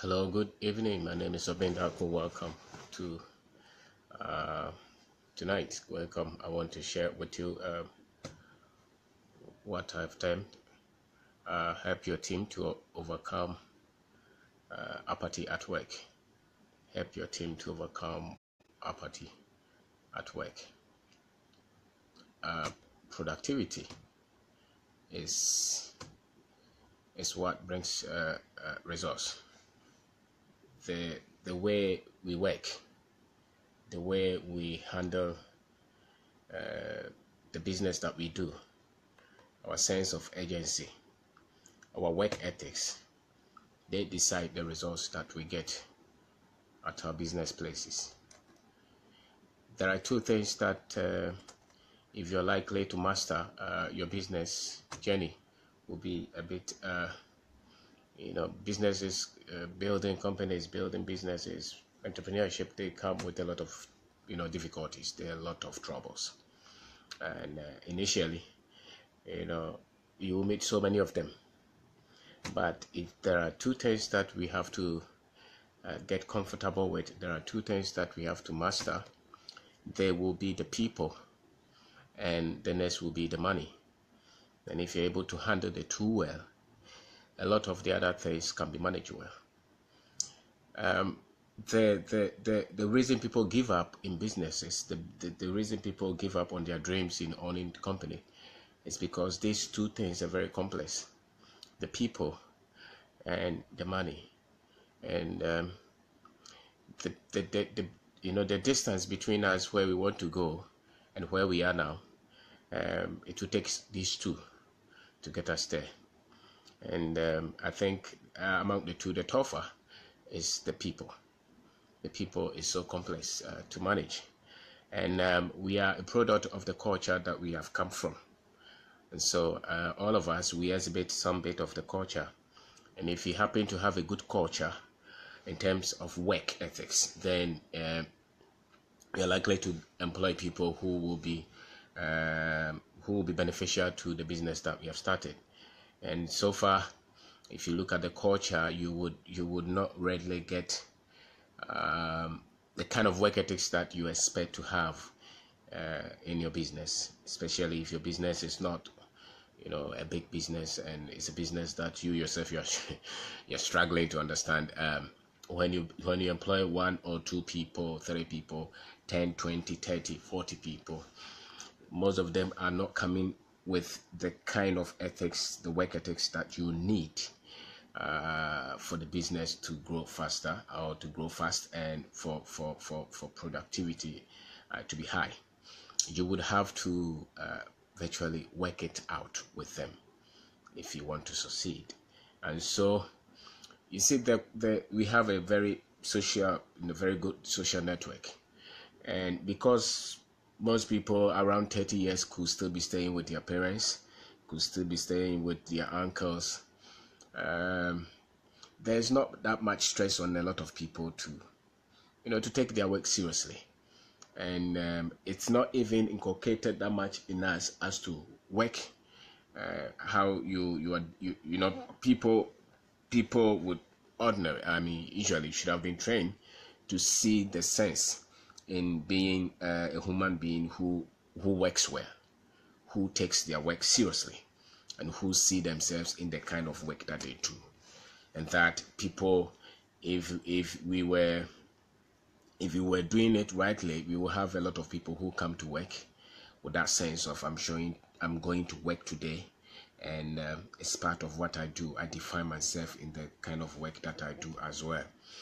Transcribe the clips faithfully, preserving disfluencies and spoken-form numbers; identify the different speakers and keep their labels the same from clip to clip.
Speaker 1: Hello, good evening. My name is Kwabena. Welcome to uh, tonight. Welcome. I want to share with you uh, what I've termed uh, help your team to overcome uh, apathy at work. Help your team to overcome apathy at work. Uh, productivity is is what brings uh, uh, results. The, the way we work, the way we handle uh, the business that we do, our sense of agency, our work ethics, they decide the results that we get at our business places. There are two things that uh, if you're likely to master, uh, your business journey will be a bit uh, you know, businesses, uh, building companies, building businesses, entrepreneurship, they come with a lot of, you know, difficulties. There are a lot of troubles. And uh, initially, you know, you will meet so many of them. But if there are two things that we have to uh, get comfortable with, there are two things that we have to master. There will be the people, and the next will be the money. And if you're able to handle the two well, a lot of the other things can be managed well. Um, the, the, the, the reason people give up in businesses, the, the, the reason people give up on their dreams in owning the company is because these two things are very complex. The people and the money. And um, the, the, the, the, you know, the distance between us where we want to go and where we are now, um, it will take these two to get us there. And um, I think uh, among the two, the tougher is the people. The people is so complex uh, to manage. And um, we are a product of the culture that we have come from. And so uh, all of us, we exhibit some bit of the culture. And if you happen to have a good culture in terms of work ethics, then uh, you're likely to employ people who will be um, who will be beneficial to the business that we have started. And so far, if you look at the culture, you would you would not readily get um, the kind of work ethics that you expect to have uh, in your business, especially if your business is not, you know, a big business and it's a business that you yourself you're you're struggling to understand. Um, when you when you employ one or two people, three people, ten, twenty, thirty, forty people, most of them are not coming with the kind of ethics, the work ethics that you need uh, for the business to grow faster or to grow fast and for, for, for, for productivity uh, to be high. You would have to uh, virtually work it out with them if you want to succeed. And so you see that the, we have a very social, a very good social network. And because most people around thirty years could still be staying with their parents, could still be staying with their uncles. Um, there's not that much stress on a lot of people to, you know, to take their work seriously. And um, it's not even inculcated that much in us as to work, uh, how you, you are, you, you know, people, people would ordinary, I mean, usually should have been trained to see the sense in being uh, a human being who who works well, who takes their work seriously, and who see themselves in the kind of work that they do. And that people, if if we were if we were doing it rightly, we will have a lot of people who come to work with that sense of I'm showing I'm going to work today, and um, it's part of what I do. I define myself in the kind of work that I do as well.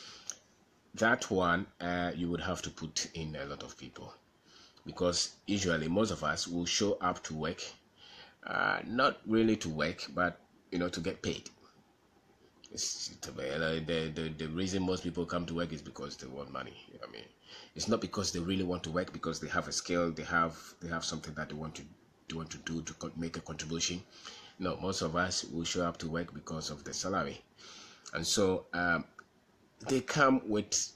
Speaker 1: That one, uh, you would have to put in a lot of people, because usually most of us will show up to work, uh, not really to work, but, you know, to get paid. It's, the, the, the reason most people come to work is because they want money. I mean, it's not because they really want to work, because they have a skill, they have they have something that they want to, they want to do to make a contribution. No, most of us will show up to work because of the salary. And so, um, they come with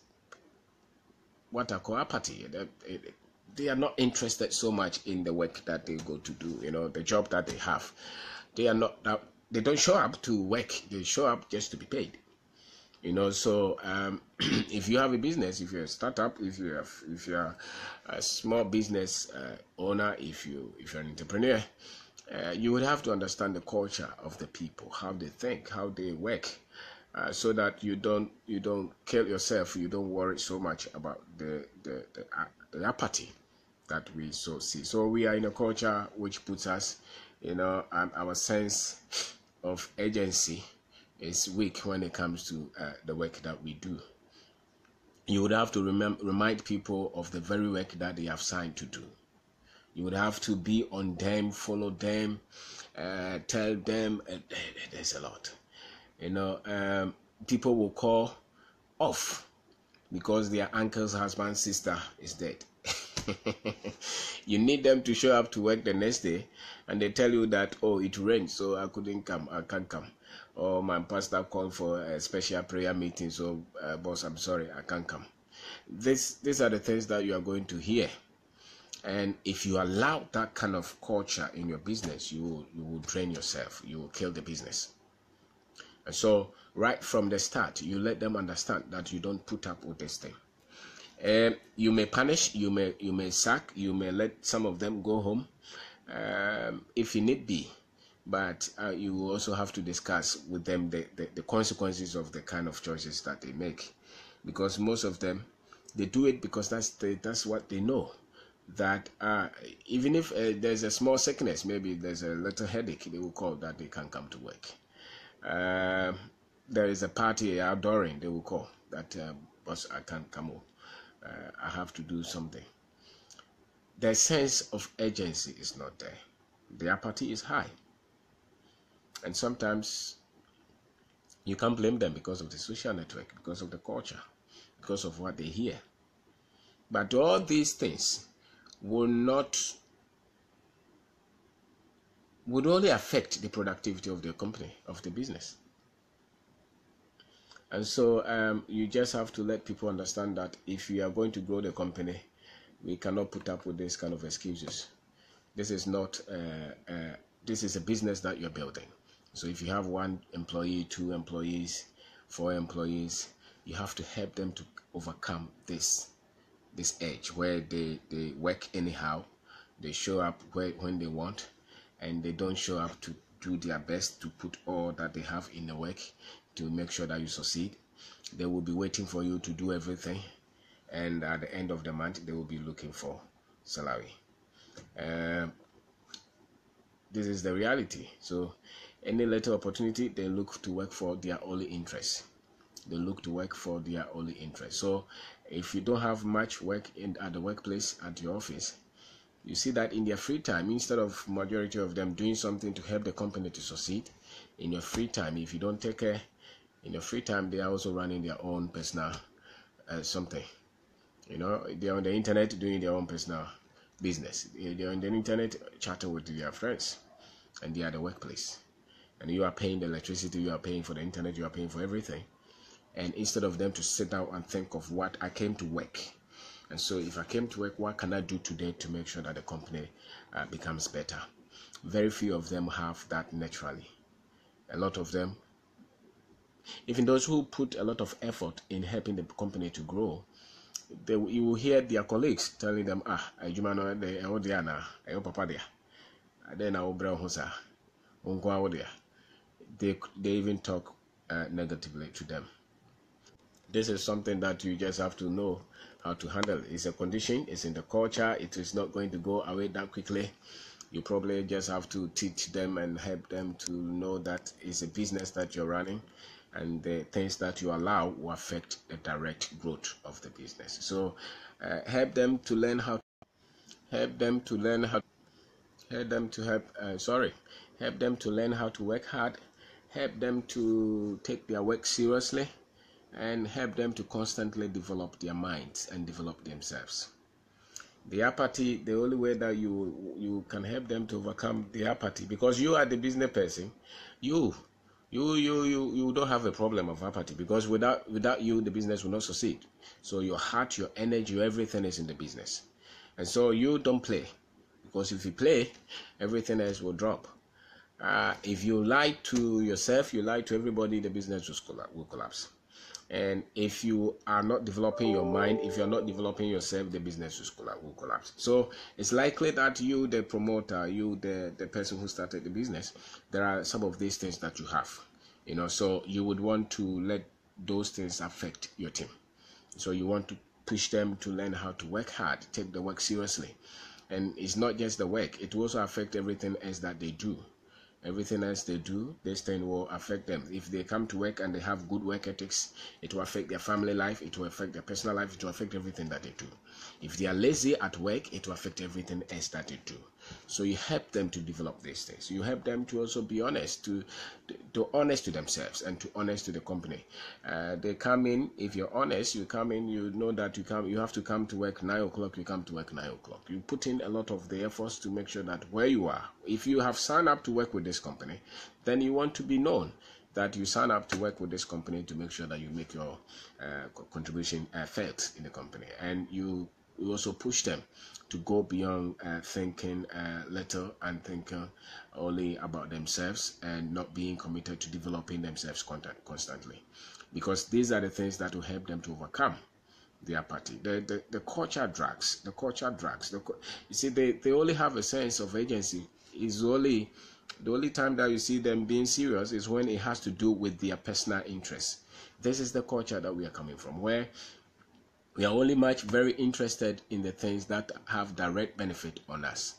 Speaker 1: what I call apathy. They, they are not interested so much in the work that they go to do, you know, the job that they have. They are not, they don't show up to work, they show up just to be paid. You know, so um, if you have a business, if you're a startup, if you have, if you're a small business uh, owner, if you if you're an entrepreneur, uh, you would have to understand the culture of the people, how they think, how they work, uh, so that you don't you don't kill yourself, you don't worry so much about the the the, uh, the apathy that we so see. So we are in a culture which puts us, you know, um, our sense of agency is weak when it comes to uh, the work that we do. You would have to remember, remind people of the very work that they have signed to do. You would have to be on them, follow them, uh, tell them. Uh, there's a lot. You know, um, people will call off because their uncle's husband, sister is dead. You need them to show up to work the next day, and they tell you that, oh, it rained, so I couldn't come, I can't come. Or my pastor called for a special prayer meeting, so uh, boss, I'm sorry, I can't come. This, these are the things that you are going to hear. And if you allow that kind of culture in your business, you will, you will drain yourself, you will kill the business. And so right from the start, you let them understand that you don't put up with this thing. Um, you may punish, you may you may sack, you may let some of them go home um, if it need be, but uh, you will also have to discuss with them the, the, the consequences of the kind of choices that they make, because most of them, they do it because that's the, that's what they know, that uh, even if uh, there's a small sickness, maybe there's a little headache, they will call that they can't come to work. Uh, there is a party outdooring, they will call that uh, boss, I can't come home. Uh, I have to do something. The sense of urgency is not there. The apathy is high. And sometimes you can't blame them because of the social network, because of the culture, because of what they hear. But all these things will not, would only affect the productivity of the company, of the business. And so um, you just have to let people understand that if you are going to grow the company, we cannot put up with this kind of excuses. This is not, uh, uh, this is a business that you're building. So if you have one employee, two employees, four employees, you have to help them to overcome this, this edge where they, they work anyhow, they show up where, when they want, and they don't show up to do their best to put all that they have in the work to make sure that you succeed. They will be waiting for you to do everything, and at the end of the month they will be looking for salary. Uh, this is the reality. So any little opportunity, they look to work for their only interest. They look to work for their only interest. So if you don't have much work in at the workplace, at your office, you see that in their free time, instead of majority of them doing something to help the company to succeed, in your free time, if you don't take care, in your free time, they are also running their own personal uh, something. You know, they're on the internet doing their own personal business. They're on the internet chatting with their friends, and they are the workplace. And you are paying the electricity, you are paying for the internet, you are paying for everything. And instead of them to sit down and think of what I came to work, and so if I came to work, what can I do today to make sure that the company uh, becomes better? Very few of them have that naturally. A lot of them, even those who put a lot of effort in helping the company to grow, they, you will hear their colleagues telling them, ah, I papa there. Then I will bring They, they even talk uh, negatively to them. This is something that you just have to know how to handle. It's a condition, it's in the culture, it is not going to go away that quickly. You probably just have to teach them and help them to know that it's a business that you're running, and the things that you allow will affect the direct growth of the business. So uh, help them to learn how help them to learn how help them to help uh, sorry help them to learn how to work hard, help them to take their work seriously, and help them to constantly develop their minds and develop themselves. The apathy, the only way that you you can help them to overcome the apathy, because you are the business person, you you you you you don't have a problem of apathy, because without without you the business will not succeed. So your heart, your energy, your everything is in the business, and so you don't play, because if you play, everything else will drop. Uh, if you lie to yourself, you lie to everybody, the business will collapse. And if you are not developing your mind, if you're not developing yourself, the business will collapse. So it's likely that you, the promoter, you, the, the person who started the business, there are some of these things that you have, you know, so you would want to let those things affect your team. So you want to push them to learn how to work hard, take the work seriously. And it's not just the work, it will also affect everything else that they do. Everything else they do, this thing will affect them. If they come to work and they have good work ethics, it will affect their family life, it will affect their personal life, it will affect everything that they do. If they are lazy at work, it will affect everything else that they do. So you help them to develop these things. You help them to also be honest, to to, to honest to themselves and to honest to the company. Uh, they come in, if you're honest, you come in, you know that you come, you have to come to work nine o'clock, you come to work nine o'clock. You put in a lot of the efforts to make sure that where you are, if you have signed up to work with this company, then you want to be known that you sign up to work with this company to make sure that you make your uh, contribution uh, felt in the company. And you, you also push them to go beyond uh, thinking uh, little and thinking only about themselves and not being committed to developing themselves constantly. Because these are the things that will help them to overcome the apathy. The, the, the culture drags, the culture drags. The, you see, they, they only have a sense of agency. Is only the only time that you see them being serious is when it has to do with their personal interests. This is the culture that we are coming from, where we are only much very interested in the things that have direct benefit on us.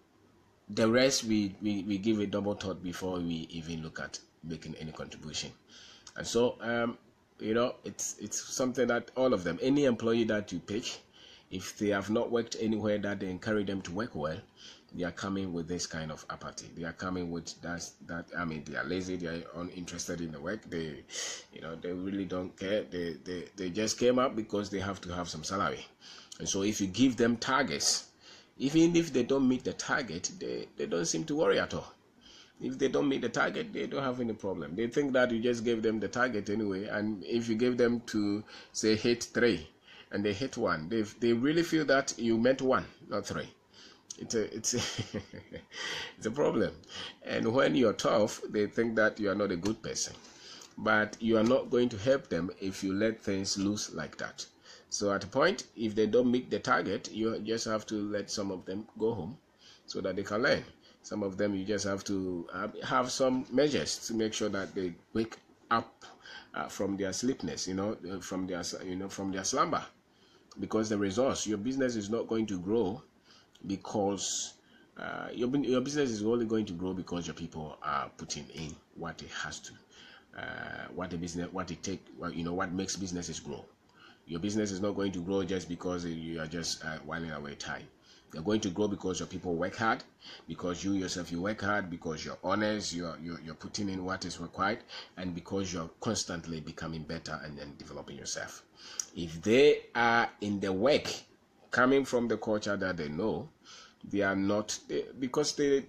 Speaker 1: The rest we, we, we give a double thought before we even look at making any contribution. And so um, you know, it's it's something that all of them, any employee that you pick, if they have not worked anywhere that they encourage them to work well, they are coming with this kind of apathy. They are coming with that, that I mean, they are lazy, they are uninterested in the work, they, you know, they really don't care. They, they, they just came up because they have to have some salary. And so if you give them targets, even if they don't meet the target, they, they don't seem to worry at all. If they don't meet the target, they don't have any problem. They think that you just gave them the target anyway, and if you gave them to, say, hit three, and they hit one, they, they really feel that you meant one, not three. It's a, it's a, it's a problem. And when you're tough, they think that you are not a good person. But you are not going to help them if you let things loose like that. So at a point, if they don't meet the target, you just have to let some of them go home so that they can learn. Some of them, you just have to have some measures to make sure that they wake up uh, from their sleepiness, you know, from their, you know, from their slumber. Because the resource, your business is not going to grow because uh, your, your business is only going to grow because your people are putting in what it has to, uh, what the business, what it take, well, you know, what makes businesses grow. Your business is not going to grow just because you are just uh, whiling away time. You're going to grow because your people work hard, because you yourself, you work hard, because you're honest, you're, you're, you're putting in what is required, and because you're constantly becoming better and then developing yourself. If they are in the work, coming from the culture that they know, they are not, they, because they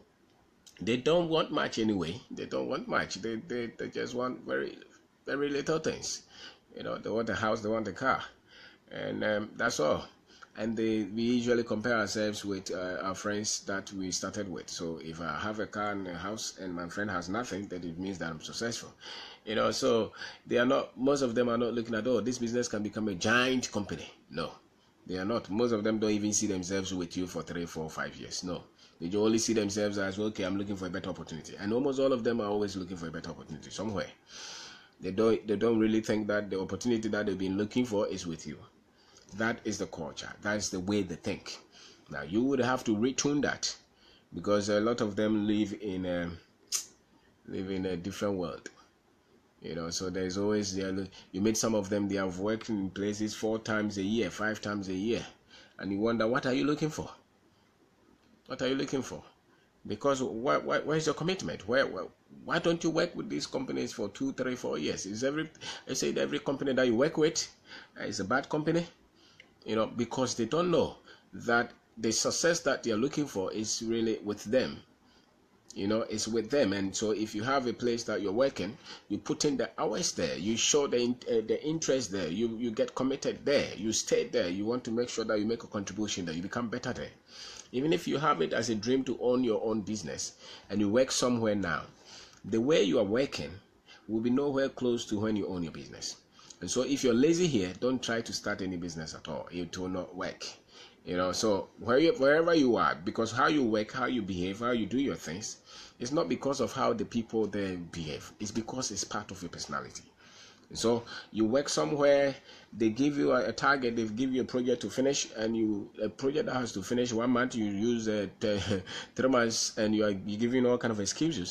Speaker 1: they don't want much anyway. They don't want much. They, they, they just want very, very little things. You know, they want a house, they want a car, and um, that's all. And they, we usually compare ourselves with uh, our friends that we started with. So if I have a car and a house and my friend has nothing, then it means that I'm successful. You know, so they are not, most of them are not looking at, oh, this business can become a giant company. No, they are not. Most of them don't even see themselves with you for three, four, five years. No, they only see themselves as, okay, I'm looking for a better opportunity. And almost all of them are always looking for a better opportunity somewhere. They don't, they don't really think that the opportunity that they've been looking for is with you. That is the culture. That's the way they think. Now you would have to retune that, because a lot of them live in a live in a different world. You know, so there's always there. You meet some of them. They have worked in places four times a year, five times a year, and you wonder, what are you looking for? What are you looking for? Because why, why, where's your commitment? Where, why, why don't you work with these companies for two, three, four years? Is every I say every company that you work with is a bad company? You know, because they don't know that the success that they are looking for is really with them. You know, it's with them. And so if you have a place that you're working, you put in the hours there, you show the uh, the interest there, you, you get committed there, you stay there, you want to make sure that you make a contribution there, you become better there. Even if you have it as a dream to own your own business and you work somewhere now, the way you are working will be nowhere close to when you own your business. And so if you're lazy here, don't try to start any business at all. It will not work. You know, so where you, wherever you are, because how you work, how you behave, how you do your things, it's not because of how the people there behave. It's because it's part of your personality. So you work somewhere, they give you a, a target, they give you a project to finish, and you a project that has to finish one month, you use uh, three months, and you are you giving all kind of excuses.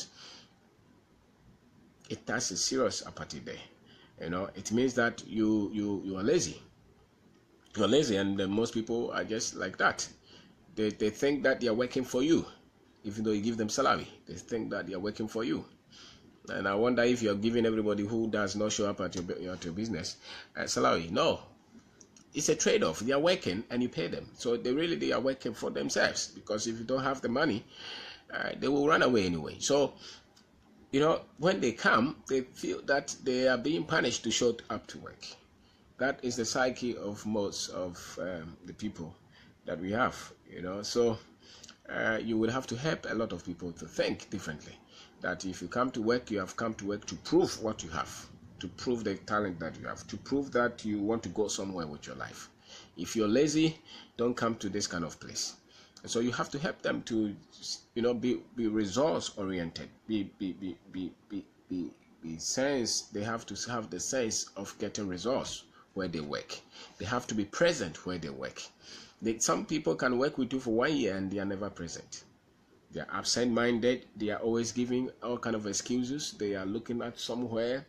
Speaker 1: It has a serious apathy there. You know, it means that you you you are lazy. You are lazy, and uh, most people are just like that. They they think that they are working for you, even though you give them salary. They think that they are working for you. And I wonder if you're giving everybody who does not show up at your, at your business uh, salary. No, it's a trade-off. They are working and you pay them. So they really they are working for themselves, because if you don't have the money, uh, they will run away anyway. So, you know, when they come, they feel that they are being punished to show up to work. That is the psyche of most of um, the people that we have, you know. So uh, you will have to help a lot of people to think differently. That if you come to work, you have come to work to prove what you have, to prove the talent that you have, to prove that you want to go somewhere with your life. If you're lazy, don't come to this kind of place. And so you have to help them to, you know, be be resource oriented, be be be be be be, be sense. They have to have the sense of getting resource where they work. They have to be present where they work. They, some people can work with you for one year and they are never present. They are absent-minded. They are always giving all kind of excuses. They are looking at somewhere.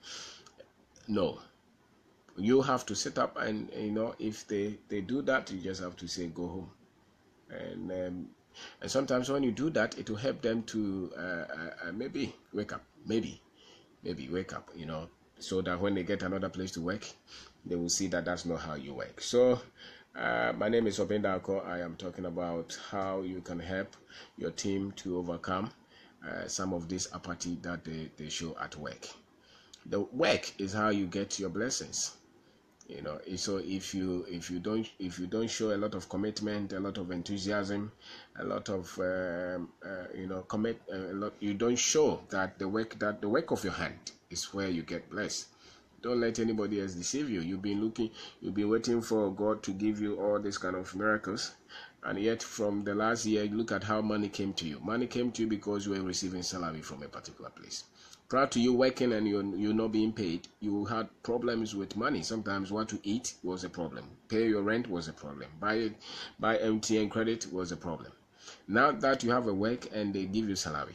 Speaker 1: No, you have to sit up, and you know, if they they do that, you just have to say go home. And um, and sometimes when you do that, it will help them to uh, uh, maybe wake up, maybe maybe wake up, you know, so that when they get another place to work, they will see that that's not how you work. So. Uh, my name is Kwabena. I am talking about how you can help your team to overcome uh, some of this apathy that they, they show at work. The work is how you get your blessings. You know, so if you if you don't if you don't show a lot of commitment, a lot of enthusiasm, a lot of um, uh, you know commit, uh, a lot, you don't show that the work that the work of your hand is where you get blessed. Don't let anybody else deceive you. You've been looking, you've been waiting for God to give you all these kind of miracles, and yet from the last year, look at how money came to you. Money came to you because you were receiving salary from a particular place. Prior to you working and you're, you're not being paid, you had problems with money. Sometimes what to eat was a problem. Pay your rent was a problem. Buy, buy M T N credit was a problem. Now that you have a work and they give you salary,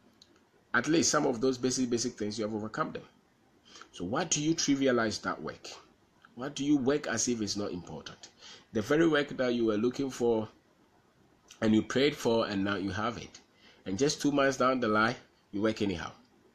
Speaker 1: at least some of those basic, basic things, you have overcome them. So why do you trivialize that work? Why do you work as if it's not important? The very work that you were looking for and you prayed for, and now you have it. And just two months down the line, you work anyhow.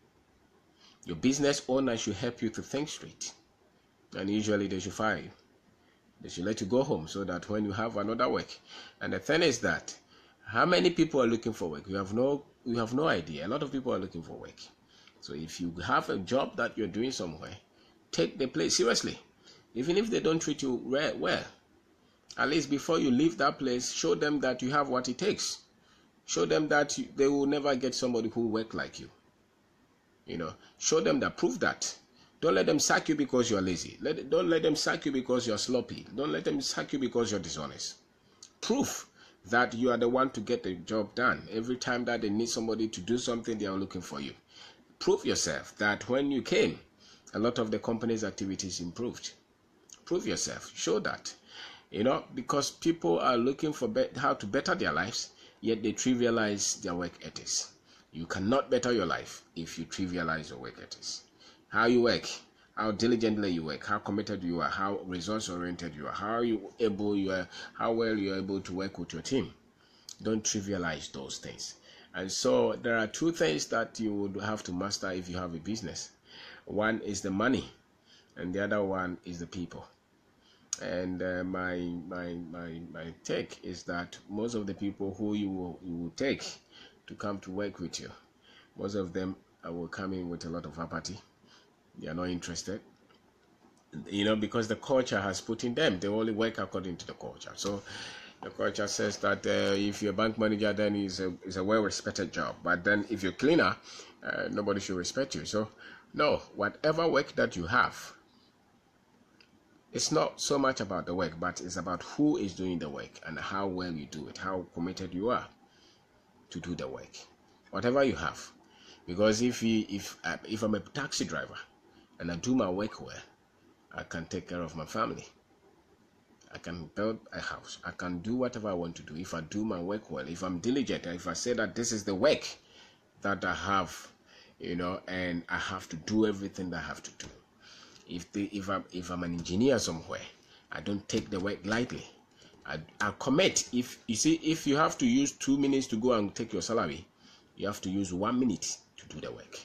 Speaker 1: Your business owner should help you to think straight. And usually they should fire you. They should let you go home so that when you have another work. And the thing is that, how many people are looking for work? You have no, you have no idea. A lot of people are looking for work. So if you have a job that you're doing somewhere, take the place seriously. Even if they don't treat you well, at least before you leave that place, show them that you have what it takes. Show them that you, they will never get somebody who work like you. You know, show them that, prove that. Don't let them sack you because you're lazy. Let, don't let them sack you because you're sloppy. Don't let them sack you because you're dishonest. Prove that you are the one to get the job done. Every time that they need somebody to do something, they are looking for you. Prove yourself that when you came, a lot of the company's activities improved. Prove yourself. Show that. You know, because people are looking for how to better their lives, yet they trivialize their work ethics. You cannot better your life if you trivialize your work ethics. How you work, how diligently you work, how committed you are, how resource-oriented you are, how you able you are, how well you are able to work with your team. Don't trivialize those things. And so there are two things that you would have to master if you have a business. One is the money, and the other one is the people. And uh, my my my my take is that most of the people who you will, you will take to come to work with you, most of them will come in with a lot of apathy. They are not interested, you know, because the culture has put in them. They only work according to the culture. So the culture says that uh, if you're a bank manager, then it's a, it's a well-respected job. But then if you're a cleaner, uh, nobody should respect you. So No, whatever work that you have, it's not so much about the work, but it's about who is doing the work and how well you do it, how committed you are to do the work. Whatever you have. Because if you, if if I'm a taxi driver and I do my work well, I can take care of my family. I can build a house. I can do whatever I want to do if I do my work well. If I'm diligent, if I say that this is the work that I have, you know, and I have to do everything that I have to do. If the if I'm if I'm an engineer somewhere, I don't take the work lightly. I I commit. If you see, if you have to use two minutes to go and take your salary, you have to use one minute to do the work.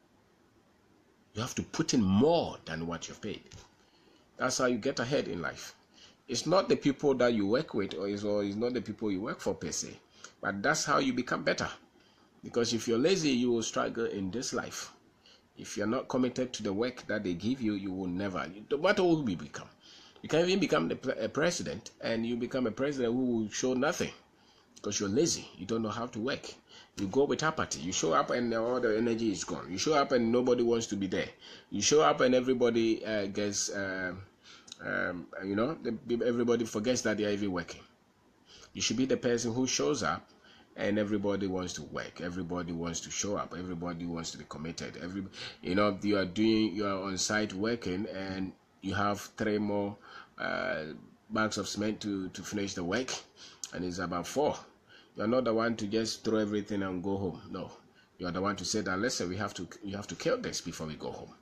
Speaker 1: You have to put in more than what you've paid. That's how you get ahead in life. It's not the people that you work with, or it's, or it's not the people you work for per se, but that's how you become better. Because if you're lazy, you will struggle in this life. If you're not committed to the work that they give you, you will never. No matter who you become, you can even become the, a president, and you become a president who will show nothing because you're lazy. You don't know how to work. You go with apathy. You show up and all the energy is gone. You show up and nobody wants to be there. You show up and everybody uh, gets. Uh, Um, you know, everybody forgets that they are even working. You should be the person who shows up and everybody wants to work. Everybody wants to show up. Everybody wants to be committed. Every, you know, you are doing, you are on site working and you have three more uh, bags of cement to, to finish the work, and it's about four. You are not the one to just throw everything and go home. No, you are the one to say that, listen, we have to, you have to kill this before we go home.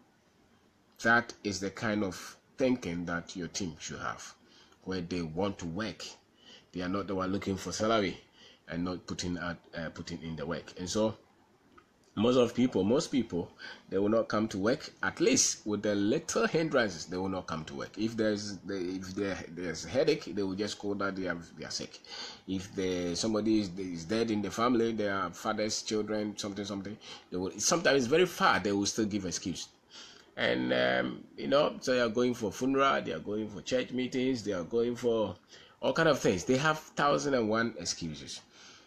Speaker 1: That is the kind of thinking that your team should have, where they want to work. They are not the one looking for salary and not putting out uh, putting in the work. And so most of people most people they will not come to work, at least with the little hindrances. They will not come to work. If there's if there, there's a headache, they will just call that they are they are sick. If the somebody is, is dead in the family, their fathers, children, something something, they will, sometimes it's very far, they will still give excuse. And, um, you know, so they are going for funeral, they are going for church meetings, they are going for all kind of things. They have thousand and one excuses.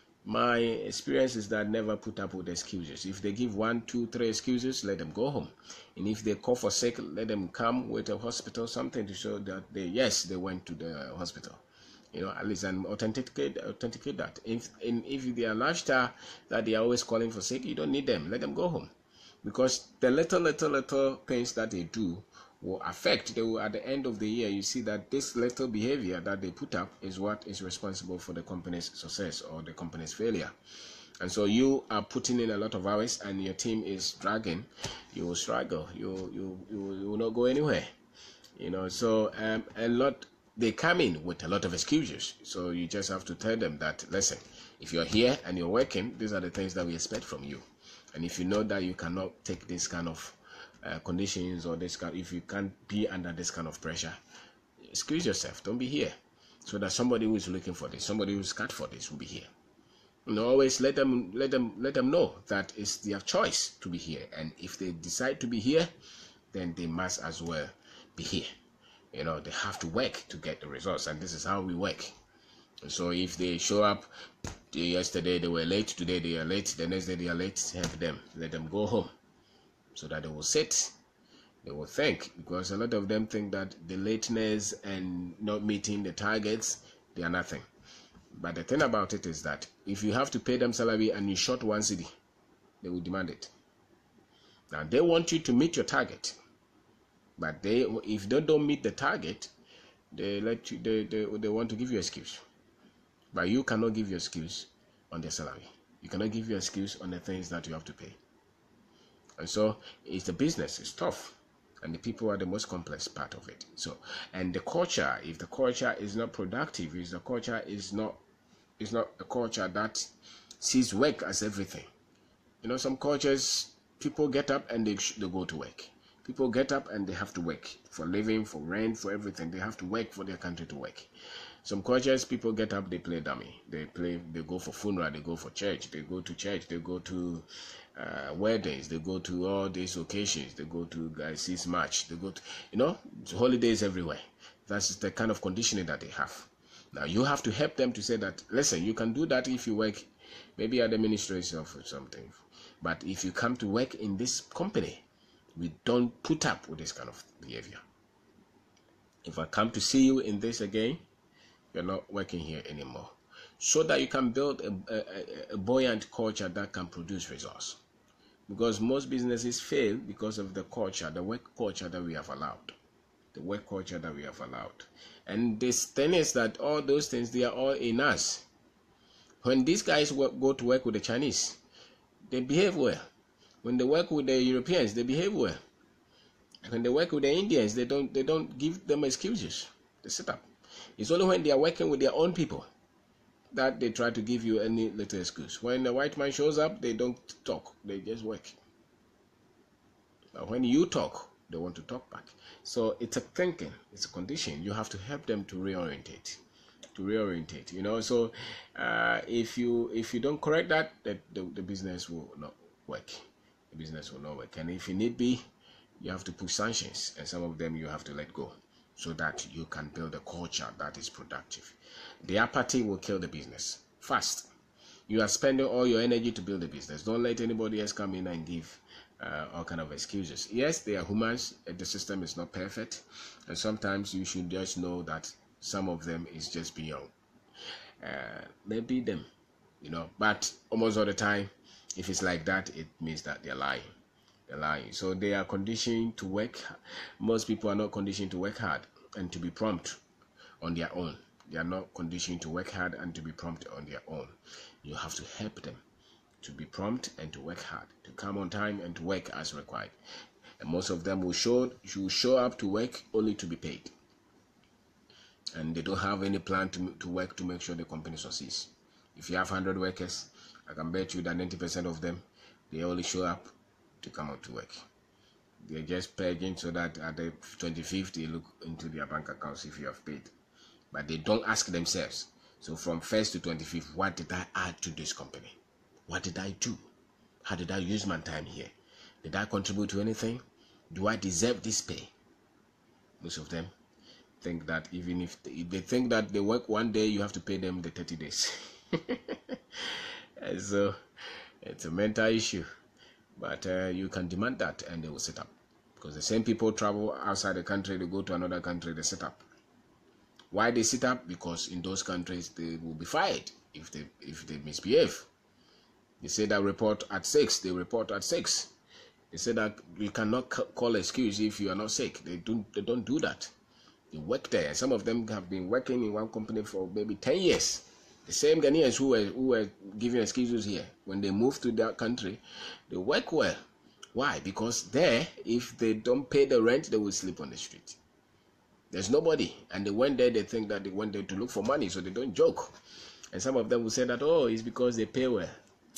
Speaker 1: My experience is that never put up with excuses. If they give one, two, three excuses, let them go home. And if they call for sick, let them come with a hospital, something to show that they, yes, they went to the hospital. You know, at least and authenticate authenticate that. If, and if they are lifestyle that they are always calling for sick, you don't need them. Let them go home. Because the little, little, little things that they do will affect, they will, at the end of the year, you see that this little behavior that they put up is what is responsible for the company's success or the company's failure. And so you are putting in a lot of hours and your team is dragging, you will struggle, you, you, you, you will not go anywhere. You know, so um, a lot, they come in with a lot of excuses. So you just have to tell them that, listen, if you're here and you're working, these are the things that we expect from you. And if you know that you cannot take this kind of uh, conditions or this kind, if you can't be under this kind of pressure, excuse yourself. Don't be here, so that somebody who is looking for this, somebody who's cut for this, will be here. You know, always let them, let them, let them know that it's their choice to be here. And if they decide to be here, then they must as well be here. You know, they have to work to get the results, and this is how we work. So if they show up, yesterday they were late, today they are late, the next day they are late, help them, let them go home, so that they will sit, they will think, because a lot of them think that the lateness and not meeting the targets, they are nothing. But the thing about it is that if you have to pay them salary and you short one city, they will demand it. Now they want you to meet your target, but they, if they don't meet the target, they let you, they, they, they want to give you an excuse. But you cannot give your excuse on the salary. You cannot give your excuse on the things that you have to pay. And so it's the business, it's tough. And the people are the most complex part of it. So, and the culture, if the culture is not productive, if the culture is not, is not a culture that sees work as everything. You know, some cultures, people get up and they, they go to work. People get up and they have to work for living, for rent, for everything. They have to work for their country to work. Some cultures, people get up, they play dummy. They play, they go for funeral, they go for church, they go to church, they go to uh, weddings, they go to all these occasions, they go to guys' match, they go to, you know, holidays everywhere. That's the kind of conditioning that they have. Now you have to help them to say that, listen, you can do that if you work maybe at the ministry or something. But if you come to work in this company, We don't put up with this kind of behavior. If I come to see you in this again, you're not working here anymore. So that you can build a, a, a buoyant culture that can produce results. Because most businesses fail because of the culture, the work culture that we have allowed. The work culture that we have allowed. And this thing is that all those things, they are all in us. When these guys work, go to work with the Chinese, they behave well. When they work with the Europeans, they behave well. When they work with the Indians, they don't they don't give them excuses. They sit up. It's only when they are working with their own people that they try to give you any little excuse. When the white man shows up, they don't talk. They just work. But when you talk, they want to talk back. So it's a thinking. It's a condition. You have to help them to reorientate. To reorientate. You know. So uh, if you if you don't correct that, the, the, the business will not work. The business will not work. And if you need be, you have to put sanctions, and some of them you have to let go, so that you can build a culture that is productive. The apathy will kill the business fast. You are spending all your energy to build a business. Don't let anybody else come in and give uh, all kind of excuses. Yes, they are humans. The system is not perfect, and sometimes you should just know that some of them is just beyond. Uh, maybe them, you know. But almost all the time, if it's like that, it means that they're lying. They're lying. So they are conditioned to work. Most people are not conditioned to work hard and to be prompt on their own. They are not conditioned to work hard and to be prompt on their own. You have to help them to be prompt and to work hard, to come on time and to work as required. And most of them will show, will show up to work only to be paid. And they don't have any plan to, to work to make sure the company succeeds. If you have one hundred workers, I can bet you that ninety percent of them, they only show up to come out to work. They're just paying so that at the twenty-fifth, they look into their bank accounts if you have paid. But they don't ask themselves, so from first to twenty-fifth, what did I add to this company? What did I do? How did I use my time here? Did I contribute to anything? Do I deserve this pay? Most of them think that even if they, if they think that they work one day, you have to pay them the thirty days. And so it's a mental issue. But uh, you can demand that and they will sit up. Because the same people travel outside the country, they go to another country, they sit up. Why they sit up? Because in those countries they will be fired if they if they misbehave. They say that report at six, they report at six. They say that you cannot call excuse if you are not sick. They don't they don't do that. They work there. Some of them have been working in one company for maybe ten years. The same Ghanaians who were who were giving excuses here, when they move to that country, they work well. Why? Because there, if they don't pay the rent, they will sleep on the street. There's nobody, and they went there. They think that they went there to look for money, so they don't joke. And some of them will say that, oh, it's because they pay well.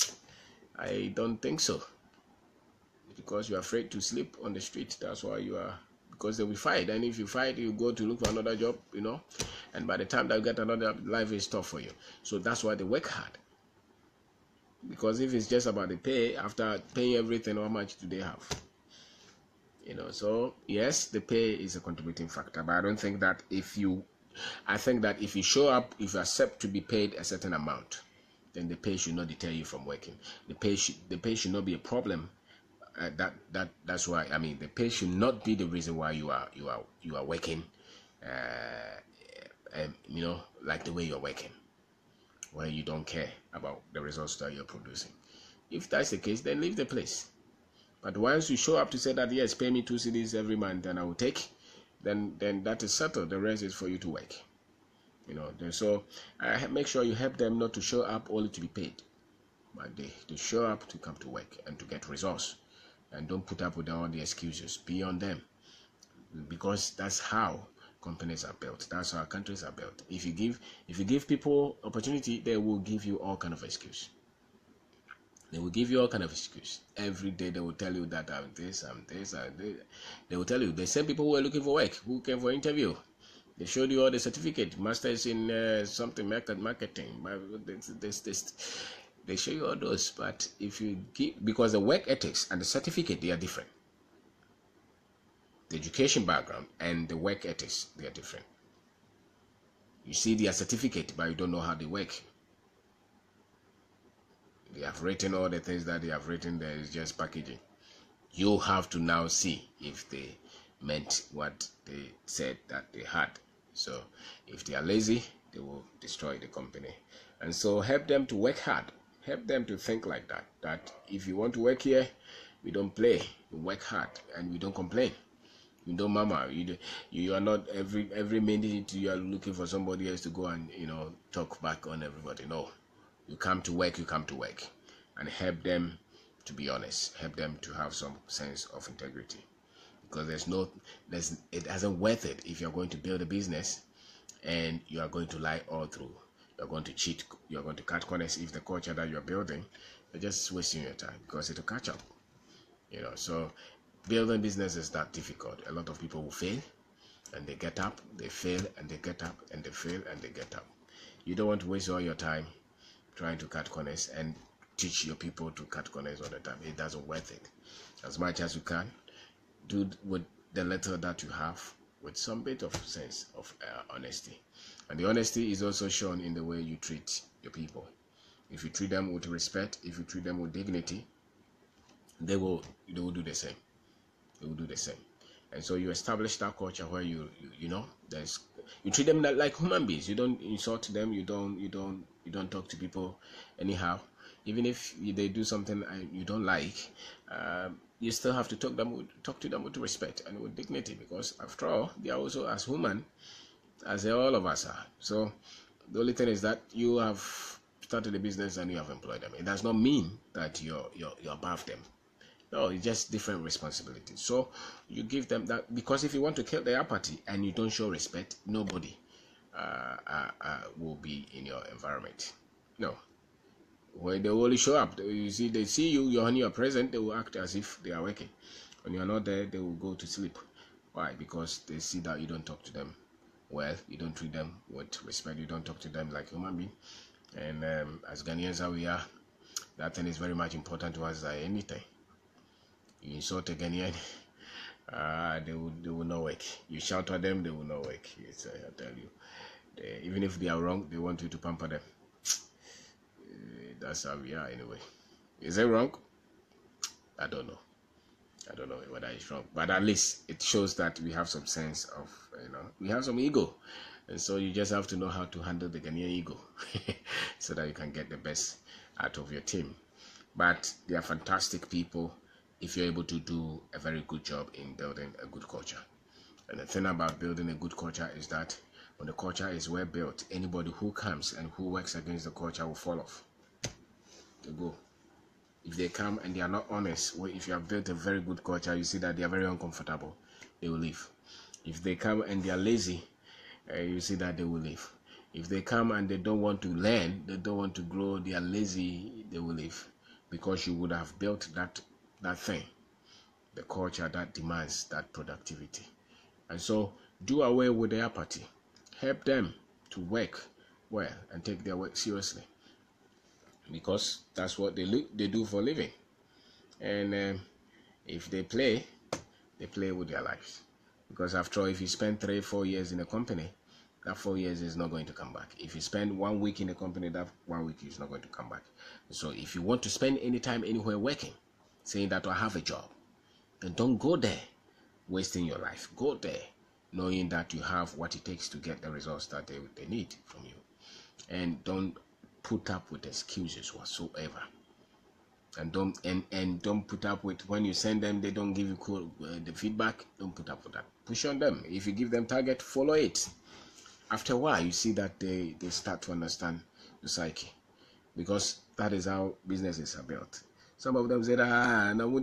Speaker 1: I don't think so. It's because you're afraid to sleep on the street. That's why you are. Because they'll be fired, and if you fight, you go to look for another job, you know, and by the time that you get another, life is tough for you. So that's why they work hard. Because if it's just about the pay, after paying everything, how much do they have? You know, so yes, the pay is a contributing factor, but I don't think that if you, I think that if you show up, if you accept to be paid a certain amount, then the pay should not deter you from working. The pay should, the pay should not be a problem. Uh, that that that's why I mean the pay should not be the reason why you are you are you are working, uh, and you know, like the way you're working, where you don't care about the results that you're producing. If that's the case, then leave the place. But once you show up to say that yes, pay me two cedis every month, and I will take, then then that is settled. The rest is for you to work. You know, so I uh, make sure you help them not to show up only to be paid, but they to show up to come to work and to get results. And don't put up with all the excuses. Be on them, because that's how companies are built. That's how countries are built. If you give, if you give people opportunity, they will give you all kind of excuse. They will give you all kind of excuse. Every day they will tell you that I'm this, I'm this, I'm this. They will tell you the same people who are looking for work, who came for interview. They showed you all the certificate, masters in uh, something marketing, this, this, this. They show you all those, but if you give, because the work ethics and the certificate, they are different. The education background and the work ethics, they are different. You see their certificate, but you don't know how they work. They have written all the things that they have written there, is just packaging. You have to now see if they meant what they said that they had. So if they are lazy, they will destroy the company. And so help them to work hard. Help them to think like that. That if you want to work here, we don't play. We work hard and we don't complain. You don't mama. You do, you are not every every minute you are looking for somebody else to go and you know talk back on everybody. No, you come to work. You come to work, and help them to be honest. Help them to have some sense of integrity. Because there's no, there's it isn't worth it if you're going to build a business and you are going to lie all through. You're going to cheat. You're going to cut corners. If the culture that you're building, you're just wasting your time because it'll catch up. You know, so building business is that difficult. A lot of people will fail and they get up. They fail and they get up and they fail and they get up. You don't want to waste all your time trying to cut corners and teach your people to cut corners all the time. It doesn't worth it. As much as you can, do with the little that you have with some bit of sense of uh, honesty. And the honesty is also shown in the way you treat your people. If you treat them with respect, if you treat them with dignity, they will they will do the same. They will do the same. And so you establish that culture where you you, you know there's you treat them like human beings. You don't insult them. You don't you don't you don't talk to people anyhow. Even if they do something you don't like, um, you still have to talk them with, talk to them with respect and with dignity, because after all, they are also as human as all of us are. So the only thing is that you have started a business and you have employed them. It does not mean that you're you're, you're above them. No, it's just different responsibilities. So you give them that, because if you want to kill the apathy and you don't show respect, nobody uh, uh, uh, will be in your environment. No. When they only show up, you see, they see you, you're when you're present, they will act as if they are working. When you're not there, they will go to sleep. Why? Because they see that you don't talk to them well, you don't treat them with respect, you don't talk to them like human being. And um, as Ghanaians how we are, that thing is very much important to us than anything. You insult a Ghanaian, uh, they will they will not work. You shout at them, they will not work. Yes, I tell you. They, even if they are wrong, they want you to pamper them. That's how we are anyway. Is it wrong? I don't know. I don't know whether it's wrong, but at least it shows that we have some sense of, you know, we have some ego, and so you just have to know how to handle the Ghanaian ego, so that you can get the best out of your team. But they are fantastic people if you're able to do a very good job in building a good culture. And the thing about building a good culture is that when the culture is well built, anybody who comes and who works against the culture will fall off. They go. If they come and they are not honest, well, if you have built a very good culture, you see that they are very uncomfortable, they will leave. If they come and they are lazy, uh, you see that they will leave. If they come and they don't want to learn, they don't want to grow, they are lazy, they will leave. Because you would have built that, that thing, the culture that demands that productivity. And so do away with the apathy. Help them to work well and take their work seriously, because that's what they li- they do for a living. And um, if they play, they play with their lives. Because after all, if you spend three, four years in a company, that four years is not going to come back. If you spend one week in a company, that one week is not going to come back. So if you want to spend any time anywhere working, saying that I have a job, then don't go there wasting your life. Go there knowing that you have what it takes to get the results that they, they need from you. And don't put up with excuses whatsoever. And don't and, and don't put up with when you send them, they don't give you cool, uh, the feedback. Don't put up with that. Push on them. If you give them target, follow it. After a while, you see that they, they start to understand the psyche, because that is how businesses are built. Some of them say, ah, na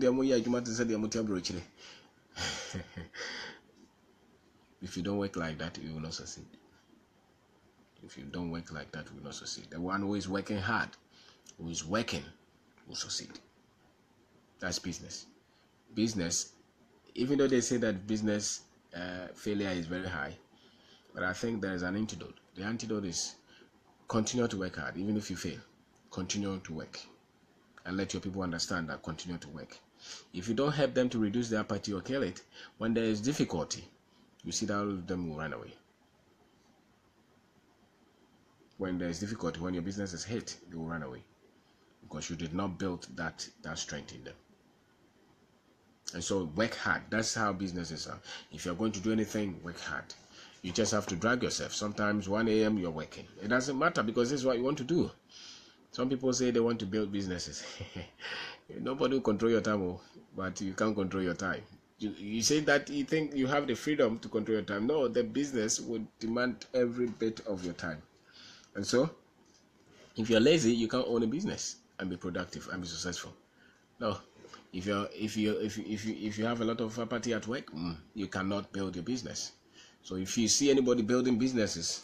Speaker 1: if you don't work like that, you will not succeed. If you don't work like that, you will not succeed. The one who is working hard, who is working, will succeed. That's business. Business, even though they say that business uh, failure is very high, but I think there is an antidote. The antidote is continue to work hard. Even if you fail, continue to work. And let your people understand that continue to work. If you don't help them to reduce their apathy or kill it, when there is difficulty, you see that all of them will run away. When there is difficulty, when your business is hit, they will run away, because you did not build that, that strength in them. And so work hard. That's how businesses are. If you're going to do anything, work hard. You just have to drag yourself. Sometimes one a m you're working. It doesn't matter because this is what you want to do. Some people say they want to build businesses. Nobody will control your time, but you can't control your time. You, you say that you think you have the freedom to control your time. No, the business would demand every bit of your time. And so, if you're lazy, you can't own a business and be productive and be successful. No. If you if you if you, if you if you have a lot of apathy at work, mm, you cannot build your business. So if you see anybody building businesses,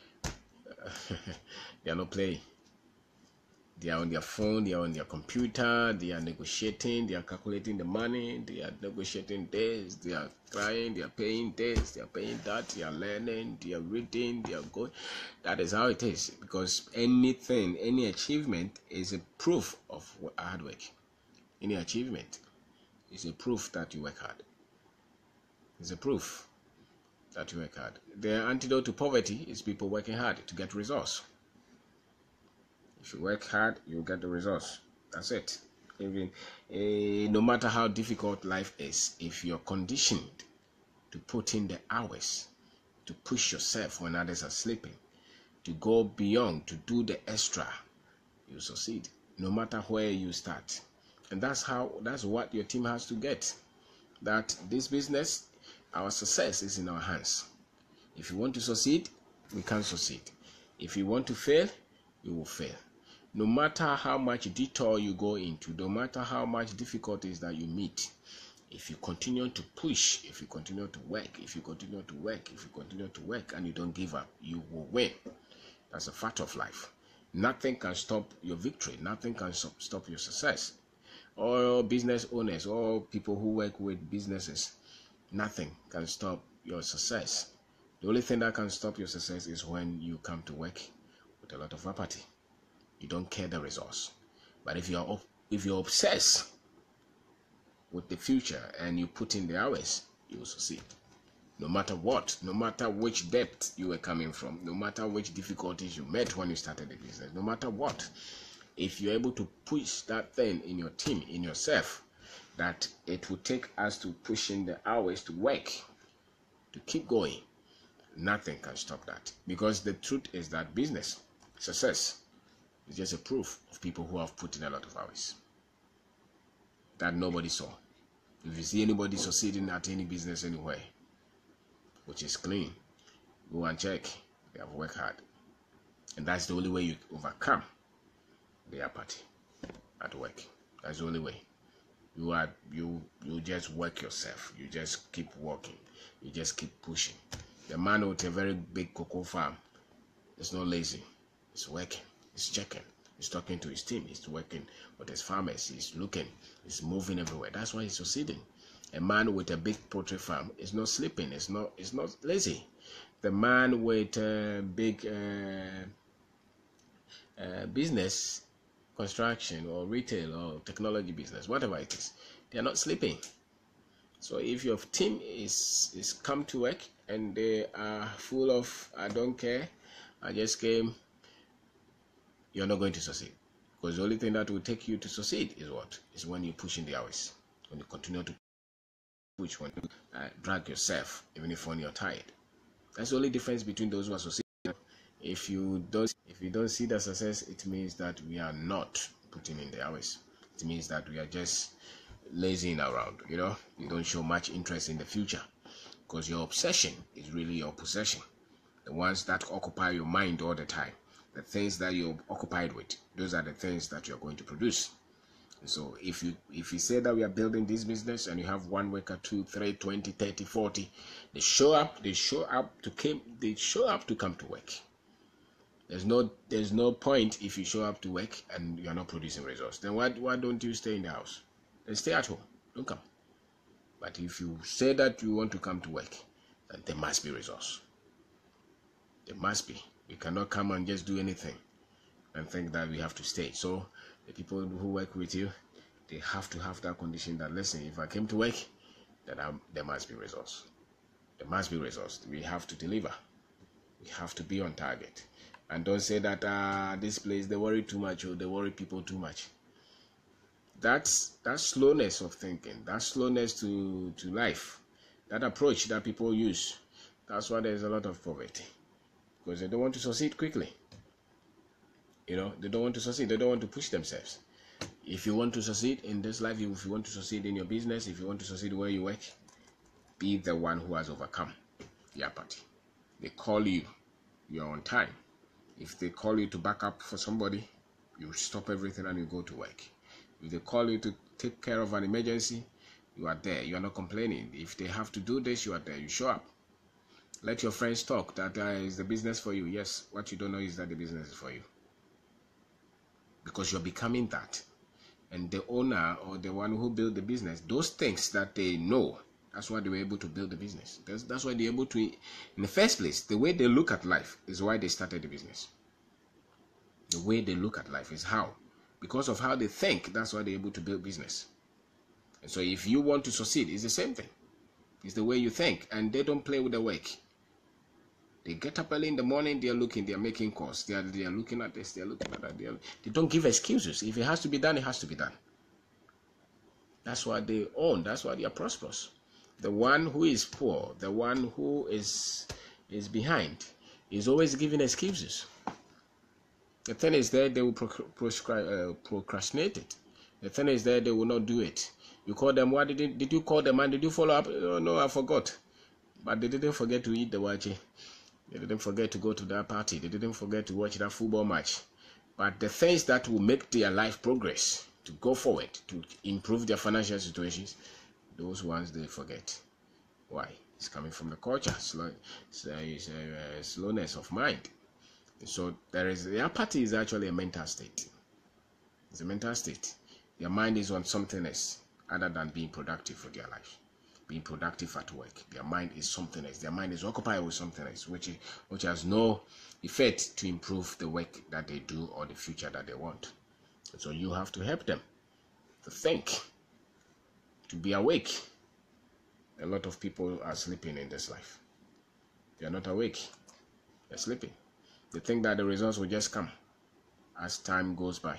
Speaker 1: they are not playing. They are on their phone, they are on their computer, they are negotiating, they are calculating the money, they are negotiating this, they are crying, they are paying this, they are paying that, they are learning, they are reading, they are going. That is how it is. Because anything, any achievement is a proof of hard work. Any achievement is a proof that you work hard. It's a proof that you work hard. The antidote to poverty is people working hard to get results. If you work hard, you'll get the results. That's it. Even uh, no matter how difficult life is, if you're conditioned to put in the hours, to push yourself when others are sleeping, to go beyond, to do the extra, you succeed. No matter where you start. And that's how, that's what your team has to get. That this business, our success is in our hands. If you want to succeed, we can succeed. If you want to fail, you will fail. No matter how much detour you go into, no matter how much difficulties that you meet, if you continue to push, if you continue to work, if you continue to work, if you continue to work and you don't give up, you will win. That's a fact of life. Nothing can stop your victory. Nothing can stop your success. All business owners, all people who work with businesses, nothing can stop your success. The only thing that can stop your success is when you come to work with a lot of apathy. You don't care the results. But if you're if you're obsessed with the future and you put in the hours, you will succeed. No matter what, no matter which depth you were coming from, no matter which difficulties you met when you started the business, no matter what, if you're able to push that thing in your team, in yourself, that it will take us to push in the hours to work, to keep going, nothing can stop that. Because the truth is that business, success, is just a proof of people who have put in a lot of hours that nobody saw. If you see anybody succeeding at any business anywhere, which is clean, go and check. They have worked hard. And that's the only way you overcome the apathy at work. That's the only way. You are you you just work yourself. You just keep working. You just keep pushing. The man with a very big cocoa farm is not lazy. He's working. He's checking. He's talking to his team. He's working with his farmers. He's looking. He's moving everywhere. That's why he's succeeding. A man with a big poultry farm is not sleeping. It's not. It's not lazy. The man with a big uh, uh, business, construction or retail or technology business, whatever it is, they are not sleeping. So if your team is is come to work and they are full of I don't care, I just came, you're not going to succeed. Because the only thing that will take you to succeed is what? Is when you push in the hours. When you continue to push, when you uh, drag yourself, even if when you're tired. That's the only difference between those who are succeeding. If you don't, if you don't see the success, it means that we are not putting in the hours. It means that we are just lazing around. You know, you don't show much interest in the future because your obsession is really your possession. The ones that occupy your mind all the time, the things that you're occupied with, those are the things that you're going to produce. So if you if you say that we are building this business and you have one worker, two, three, twenty, thirty, forty, they show up, they show up to came, they show up to come to work. There's no there's no point if you show up to work and you're not producing results. Then why why don't you stay in the house? Then stay at home. Don't come. But if you say that you want to come to work, then there must be results. There must be. We cannot come and just do anything and think that we have to stay. So the people who work with you, they have to have that condition that, listen, if I came to work, then I'm, there must be results. There must be results. We have to deliver. We have to be on target. And don't say that uh, this place, they worry too much or they worry people too much. That's that slowness of thinking, that slowness to, to life, that approach that people use. That's why there's a lot of poverty. Because they don't want to succeed quickly. You know, they don't want to succeed. They don't want to push themselves. If you want to succeed in this life, if you want to succeed in your business, if you want to succeed where you work, be the one who has overcome the apathy. They call you, you're on time. If they call you to back up for somebody, you stop everything and you go to work. If they call you to take care of an emergency, you are there. You are not complaining. If they have to do this, you are there. You show up. Let your friends talk that uh, is the business for you. Yes, what you don't know is that the business is for you. Because you're becoming that. And the owner or the one who built the business, those things that they know, that's why they were able to build the business. That's, that's why they're able to, in the first place, the way they look at life is why they started the business. The way they look at life is how. Because of how they think, that's why they're able to build business. And so if you want to succeed, it's the same thing. It's the way you think. And they don't play with the work. They get up early in the morning, they're looking, they're making calls, they're, they're looking at this, they're looking at that. They're, they don't give excuses. If it has to be done, it has to be done. That's why they own, that's why they are prosperous. The one who is poor, the one who is, is behind, is always giving excuses. The thing is that they will pro uh, procrastinate it. The thing is that they will not do it. You call them, what did you, did you call them and did you follow up? Oh, no, I forgot. But they didn't forget to eat the wache. They didn't forget to go to that party. They didn't forget to watch that football match. But the things that will make their life progress, to go forward, to improve their financial situations, those ones they forget. Why? It's coming from the culture. Slow, it's a, it's a, a slowness of mind. So there is, the apathy is actually a mental state. It's a mental state. Their mind is on something else other than being productive for their life. Being productive at work. Their mind is something else. Their mind is occupied with something else, which is, which has no effect to improve the work that they do or the future that they want. And so you have to help them to think, to be awake. A lot of people are sleeping in this life. They are not awake. They're sleeping. They think that the results will just come as time goes by.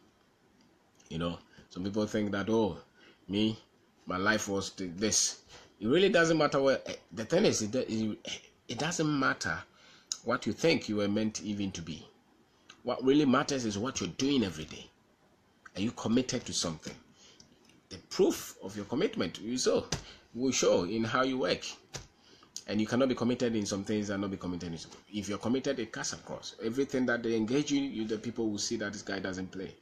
Speaker 1: You know, some people think that, oh, me, my life was this. It really doesn't matter what. The thing is, it, it doesn't matter what you think you were meant even to be. What really matters is what you're doing every day. Are you committed to something? The proof of your commitment you saw will show in how you work. And you cannot be committed in some things and not be committed in some. If you're committed, it cuts across. Everything that they engage you, you, the people will see that this guy doesn't play.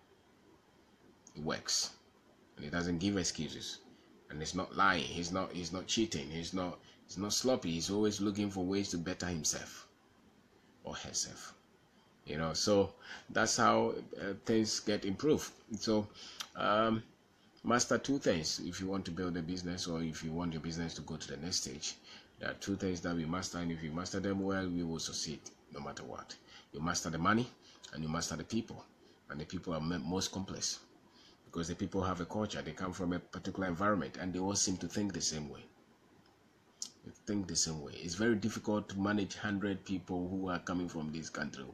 Speaker 1: It works. And he doesn't give excuses, and he's not lying, he's not he's not cheating, he's not he's not sloppy. He's always looking for ways to better himself or herself, you know. So that's how uh, things get improved. So um, master two things if you want to build a business, or if you want your business to go to the next stage. There are two things that we master, and if you master them well, we will succeed no matter what. You master the money and you master the people, and the people are most complex. Because the people have a culture, they come from a particular environment, and they all seem to think the same way. They think the same way. It's very difficult to manage one hundred people who are coming from this country.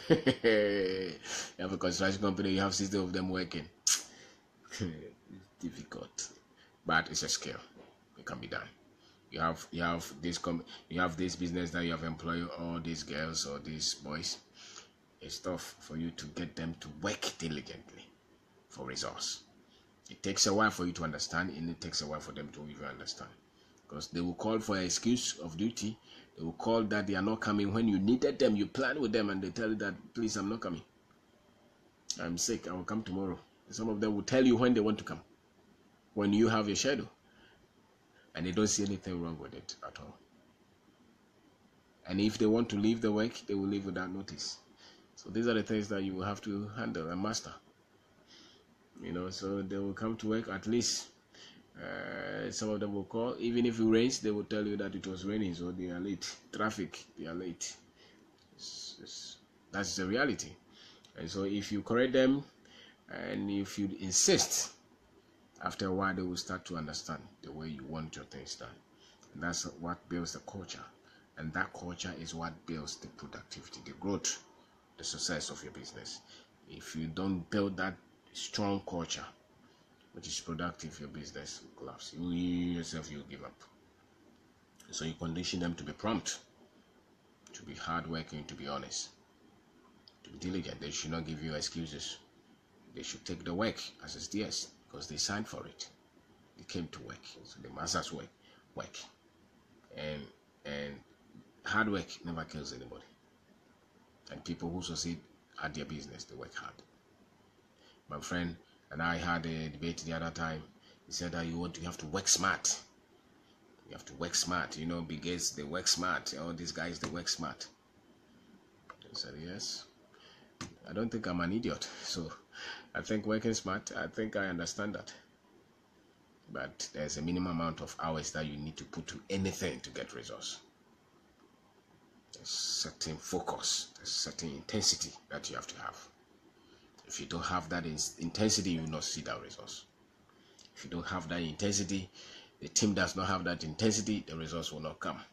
Speaker 1: You have a construction company, you have sixty of them working. It's difficult, but it's a skill. It can be done. You have you have this com you have this business that you have employed all these girls or these boys. It's tough for you to get them to work diligently for results. It takes a while for you to understand, and it takes a while for them to even understand, because they will call for an excuse of duty. They will call that they are not coming when you needed them. You plan with them and they tell you that, please, I'm not coming, I'm sick, I will come tomorrow. And some of them will tell you when they want to come, when you have your schedule, and they don't see anything wrong with it at all. And if they want to leave the work, they will leave without notice. So these are the things that you will have to handle and master. You know, so they will come to work at least. Uh, some of them will call, even if it rains, they will tell you that it was raining, so they are late. Traffic, they are late. It's, it's, that's the reality. And so if you correct them, and if you insist, after a while they will start to understand the way you want your things done. And that's what builds the culture. And that culture is what builds the productivity, the growth, the success of your business. If you don't build that strong culture, which is productive, your business will collapse. You, you yourself, you give up. So you condition them to be prompt, to be hardworking, to be honest, to be diligent. They should not give you excuses. They should take the work as it's theirs because they signed for it. They came to work, so they must as well work. And and hard work never kills anybody. And people who succeed at their business, they work hard. My friend and I had a debate the other time. He said that you want to you have to work smart. You have to work smart. You know, Bill Gates, they work smart. All these guys, they work smart. I said, yes. I don't think I'm an idiot. So I think working smart, I think I understand that. But there's a minimum amount of hours that you need to put to anything to get results. There's certain focus, there's certain intensity that you have to have. If you don't have that in intensity, you will not see that results. If you don't have that intensity, the team does not have that intensity, the results will not come.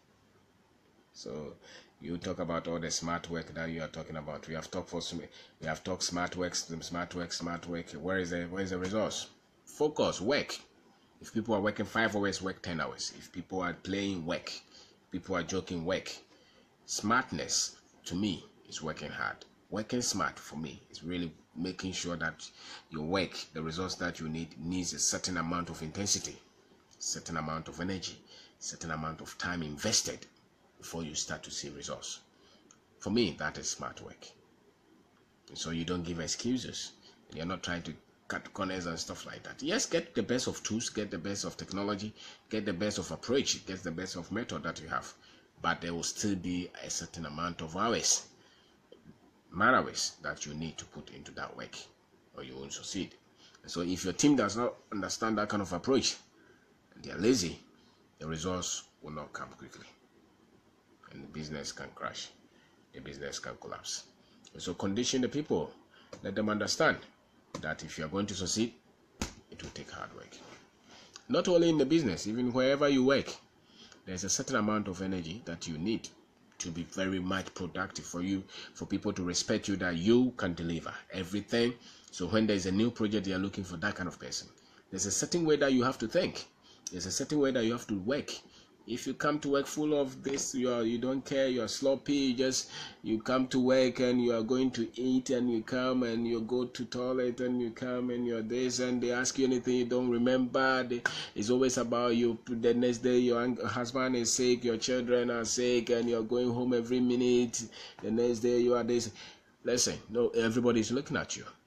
Speaker 1: So you talk about all the smart work that you are talking about. We have talked for we have talked smart work, smart work, smart work. Where is the where is the results? Focus, work. If people are working five hours, work ten hours. If people are playing, work. People are joking, work. Smartness to me is working hard. Working smart for me is really making sure that your work, the results that you need, needs a certain amount of intensity, certain amount of energy, certain amount of time invested before you start to see results. For me, that is smart work. And so you don't give excuses. You're not trying to cut corners and stuff like that. Yes, get the best of tools, get the best of technology, get the best of approach, get the best of method that you have. But there will still be a certain amount of hours, man hours that you need to put into that work or you won't succeed. And so if your team does not understand that kind of approach, they are lazy, the results will not come quickly. And the business can crash. The business can collapse. And so condition the people. Let them understand that if you are going to succeed, it will take hard work. Not only in the business, even wherever you work, there's a certain amount of energy that you need to be very much productive for you, for people to respect you, that you can deliver everything. So when there's a new project, they are looking for that kind of person. There's a certain way that you have to think. There's a certain way that you have to work. If you come to work full of this, you are you don't care, you are sloppy, you just you come to work and you are going to eat and you come and you go to toilet and you come and you're this and they ask you anything you don't remember. They, it's always about you. The next day your husband is sick, your children are sick, and you're going home every minute. The next day you are this. Listen, no, everybody's looking at you.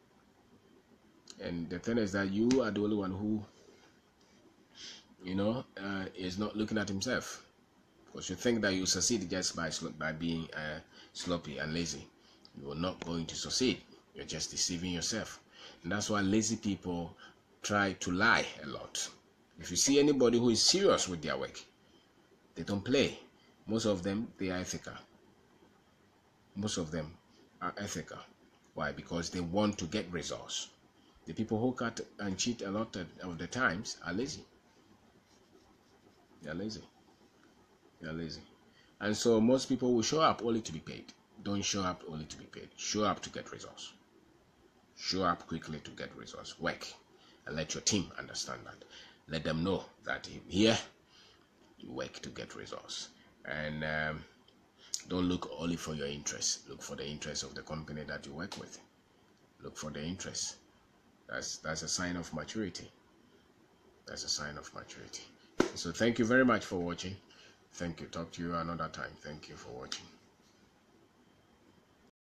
Speaker 1: And the thing is that you are the only one who, you know, uh, is not looking at himself, because you think that you succeed just by by being uh, sloppy and lazy. You are not going to succeed. You're just deceiving yourself, and that's why lazy people try to lie a lot. If you see anybody who is serious with their work, they don't play. Most of them, they are ethical. Most of them are ethical. Why? Because they want to get results. The people who cut and cheat a lot of the times are lazy. They are lazy. They are lazy. And so most people will show up only to be paid. Don't show up only to be paid. Show up to get results. Show up quickly to get results. Work. And let your team understand that. Let them know that here you work to get results. And um, don't look only for your interests. Look for the interests of the company that you work with. Look for the interests. That's, that's a sign of maturity. That's a sign of maturity. So thank you very much for watching. Thank you. Talk to you another time. Thank you for watching.